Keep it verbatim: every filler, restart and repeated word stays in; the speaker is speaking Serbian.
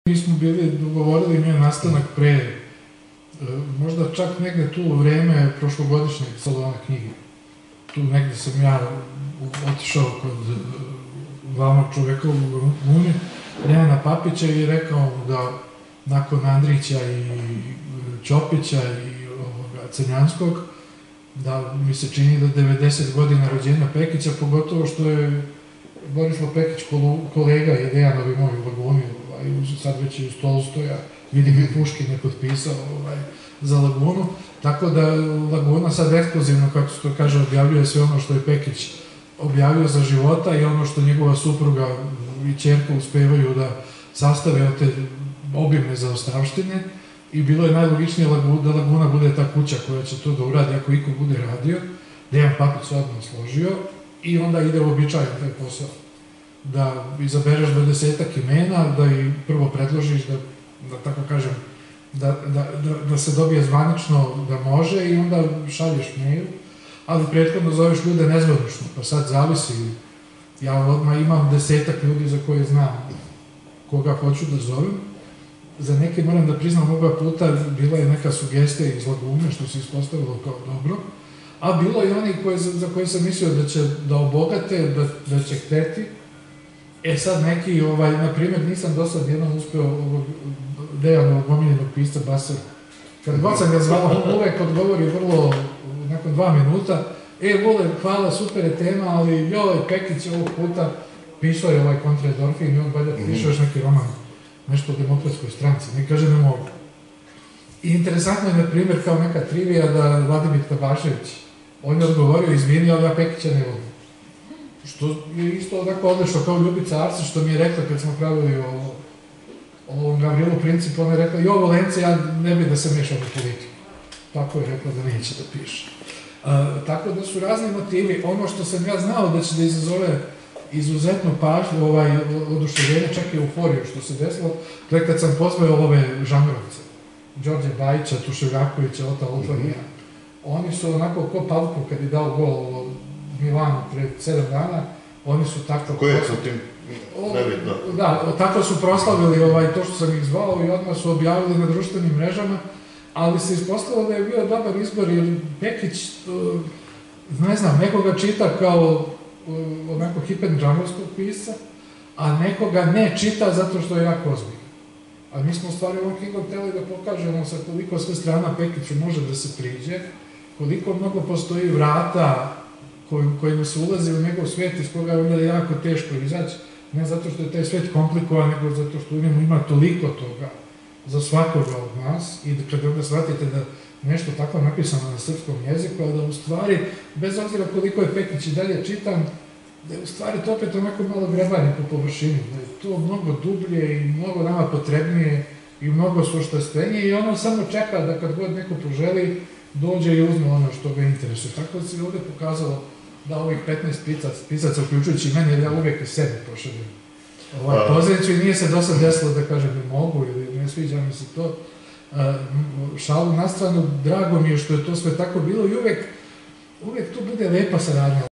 Mi smo bili dogovorili njen nastanak pre, možda čak negde tu u vreme prošlogodišnjeg salona knjige. Tu negde sam ja otišao kod glavnog čoveka u Laguni, Dejana Papića, i rekao da nakon Andrića i Ćopića i Crnjanskog, da mi se čini da devedeset godina rođenja Pekića, pogotovo što je Borislav Pekić kolega je Dejanovi moj u Laguni, sad već i uz Tolstoja, vidim i Puškin je potpisao za Lagunu, tako da Laguna sad ekskluzivno, kako se to kaže, objavljuje sve ono što je Pekić objavio za života i ono što njegova supruga i ćerka uspevaju da sastave od te obimne zaostavštine, i bilo je najlogičnije da Laguna bude ta kuća koja će to da uradi ako iko bude radio. Dejan Papić se odmah složio i onda ide uobičajen taj posao. Da izabereš dvadesetak imena, da i prvo predložiš, da tako kažem, da se dobije zvanično da može, i onda šalješ mail, ali prethodno zoveš ljude nezvanučno, pa sad zavisi. Ja odmah imam desetak ljudi za koje znam koga hoću da zovem. Za neke, moram da priznam, oba puta bila je neka sugestija iz Lagune, što se ispostavilo kao dobro, a bilo je oni za koje sam mislio da će da obogate, da će hteti. E sad neki, na primjer, nisam do sad jednom uspeo Dejanovog omiljenog pisca Basara. Kad god sam ga zvao, on uvek odgovori vrlo, nakon dva minuta, e, Vule, hvala, super je tema, ali joj, Pekić ovog puta pisao je ovaj Kontra Edorfin i on valjda pišao još neki roman, nešto o demokratskoj stranci, ne kaže ne mogu. I interesantno je, na primjer, kao neka trivija da Vladimir Tabašević, on je odgovorio, izvini, ali ja Pekića ne volim. Što je isto odako odlično, kao Ljubica Arsić, što mi je rekla kad smo pravili o ovom Gavrilu Principu, ona je rekla, jo, Volence, ja ne bih da se mešam u politiku. Tako je rekla da neće da piše. Tako da su razni motivi. Ono što sam ja znao da će da izazove izuzetnu pažnju, oduševljenje, čak i euforiju što se desilo, to je kad sam pozvao ove žanrovce, Đorđe Bajića, Tuševljakovića, Ota Olfanija. Oni su onako ko Pavko kad je dao gol Milanu pre sedam dana, oni su tako... Koje su tim nebitno? Da, tako su proslavili to što sam ih zvao i odmah su objavili na društvenim mrežama, ali se ispostavilo da je bio dobar izbor, jer Pekić, ne znam, nekoga čita kao onako hiperđanovskog pisca, a nekoga ne čita zato što je jako ozbiljan. A mi smo u stvari ovom knjigom hteli da pokažemo sa koliko sve strana Pekiću može da se priđe, koliko mnogo postoji vrata kojima se ulazi u njegov svet iz koga je onda jako teško izaći, ne zato što je taj svet komplikovan, nego zato što u njemu ima toliko toga za svakoga od nas, i kada onda shvatite da nešto tako napisano na srpskom jeziku, a da u stvari, bez obzira koliko je Pekić i dalje čitam, da je u stvari to opet onako malo grebanje po površini, da je to mnogo dublje i mnogo nama potrebnije i mnogo suštastvenije, i ono samo čeka da kad god neko poželi, dođe i uzme ono što ga interesuje. Tako da se ovde pokazalo da ovih petnaest pisaca, uključujući mene, jer ja uvek i sebi pošaljem pozivnicu, i nije se do sad desilo da kažem ne mogu ili ne sviđa mi se to. Šalu na stranu, drago mi je što je to sve tako bilo, i uvek tu bude lepa saradnja.